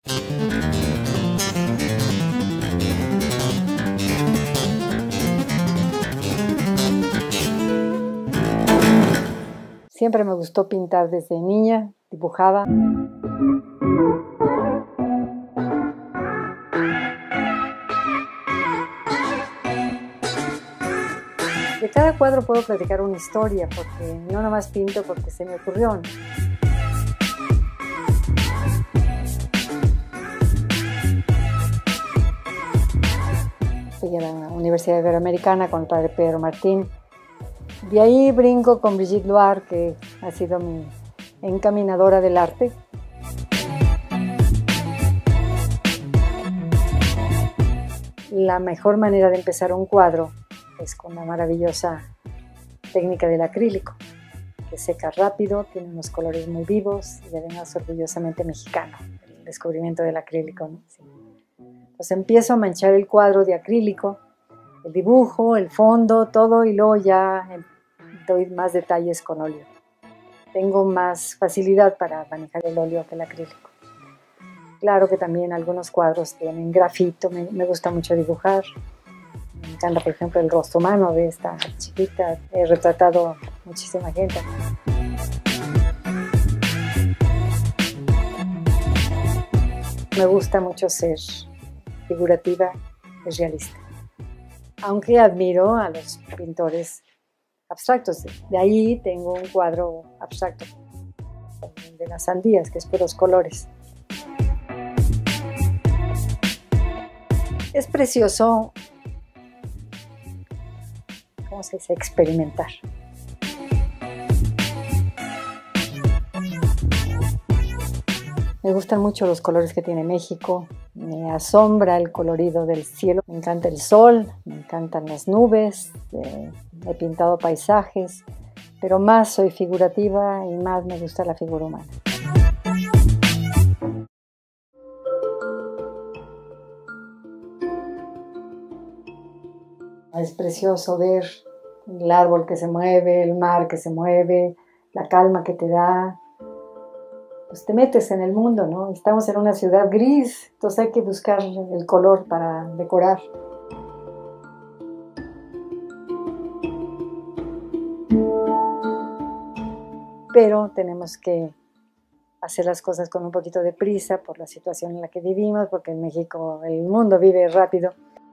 Siempre me gustó pintar desde niña, dibujaba. De cada cuadro puedo platicar una historia, porque no nomás pinto porque se me ocurrió, ¿no? Fui a la Universidad Iberoamericana con el padre Pedro Martín. De ahí brinco con Brigitte Loire, que ha sido mi encaminadora del arte. La mejor manera de empezar un cuadro es con la maravillosa técnica del acrílico, que seca rápido, tiene unos colores muy vivos y además orgullosamente mexicano, el descubrimiento del acrílico, ¿no? Sí. Entonces empiezo a manchar el cuadro de acrílico, el dibujo, el fondo, todo, y luego ya doy más detalles con óleo. Tengo más facilidad para manejar el óleo que el acrílico. Claro que también algunos cuadros tienen grafito, me gusta mucho dibujar. Me encanta, por ejemplo, el rostro humano de esta chiquita. He retratado muchísima gente. Me gusta mucho ser figurativa y realista. Aunque admiro a los pintores abstractos. De ahí tengo un cuadro abstracto de las sandías, que es puros colores. Es precioso, ¿cómo se dice?, experimentar. Me gustan mucho los colores que tiene México, me asombra el colorido del cielo, me encanta el sol, me encantan las nubes, he pintado paisajes, pero más soy figurativa y más me gusta la figura humana. Es precioso ver el árbol que se mueve, el mar que se mueve, la calma que te da. Pues te metes en el mundo, ¿no? Estamos en una ciudad gris, entonces hay que buscar el color para decorar. Pero tenemos que hacer las cosas con un poquito de prisa por la situación en la que vivimos, porque en México el mundo vive rápido.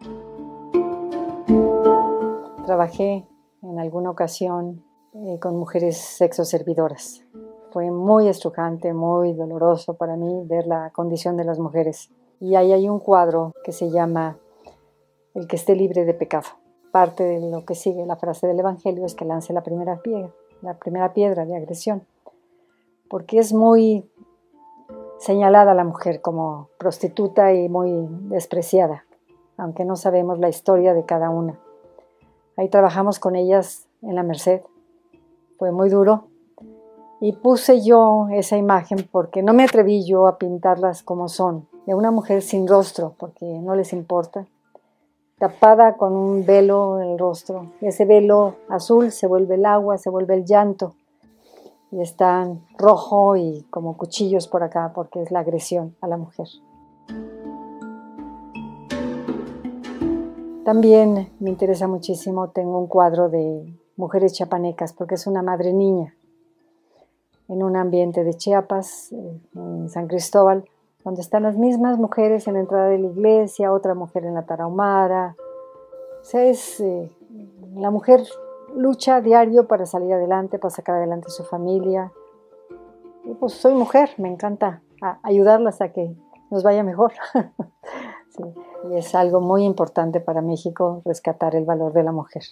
Trabajé en alguna ocasión con mujeres sexoservidoras. Fue muy estrujante, muy doloroso para mí ver la condición de las mujeres. Y ahí hay un cuadro que se llama El que esté libre de pecado. Parte de lo que sigue la frase del Evangelio es que lance la primera piedra de agresión. Porque es muy señalada la mujer como prostituta y muy despreciada, aunque no sabemos la historia de cada una. Ahí trabajamos con ellas en la Merced. Fue muy duro. Y puse yo esa imagen porque no me atreví yo a pintarlas como son, de una mujer sin rostro, porque no les importa, tapada con un velo en el rostro. Y ese velo azul se vuelve el agua, se vuelve el llanto, y está rojo y como cuchillos por acá, porque es la agresión a la mujer. También me interesa muchísimo, tengo un cuadro de mujeres chiapanecas, porque es una madre niña, en un ambiente de Chiapas, en San Cristóbal, donde están las mismas mujeres en la entrada de la iglesia, otra mujer en la tarahumara. O sea, la mujer lucha diario para salir adelante, para sacar adelante a su familia. Y pues soy mujer, me encanta ayudarlas a que nos vaya mejor. Sí, y es algo muy importante para México, rescatar el valor de la mujer.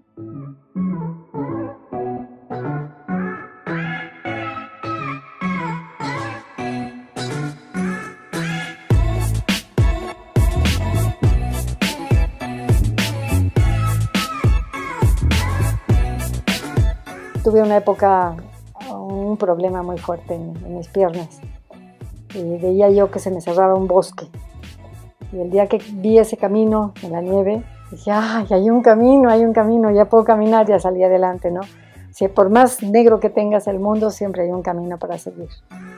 Tuve una época, un problema muy fuerte en mis piernas. Y veía yo que se me cerraba un bosque. Y el día que vi ese camino en la nieve, dije, ¡ay, hay un camino, ya puedo caminar! Ya salí adelante, ¿no? Si por más negro que tengas el mundo, siempre hay un camino para seguir.